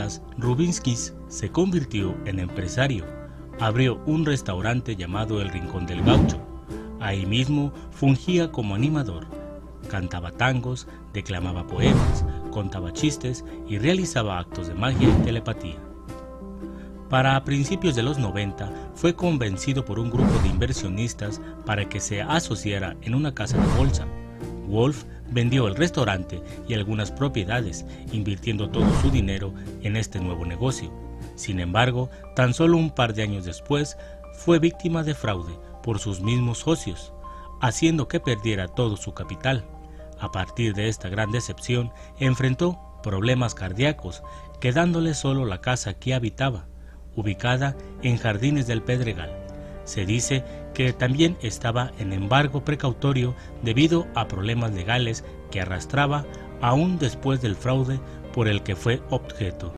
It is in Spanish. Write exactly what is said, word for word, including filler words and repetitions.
cosas, Rubinskis se convirtió en empresario. Abrió un restaurante llamado El Rincón del Gaucho. Ahí mismo fungía como animador. Cantaba tangos, declamaba poemas, contaba chistes y realizaba actos de magia y telepatía. Para principios de los noventa fue convencido por un grupo de inversionistas para que se asociara en una casa de bolsa. Wolf vendió el restaurante y algunas propiedades, invirtiendo todo su dinero en este nuevo negocio. Sin embargo, tan solo un par de años después, fue víctima de fraude por sus mismos socios, haciendo que perdiera todo su capital. A partir de esta gran decepción, enfrentó problemas cardíacos, quedándole solo la casa que habitaba, ubicada en Jardines del Pedregal. Se dice que también estaba en embargo precautorio debido a problemas legales que arrastraba aún después del fraude por el que fue objeto.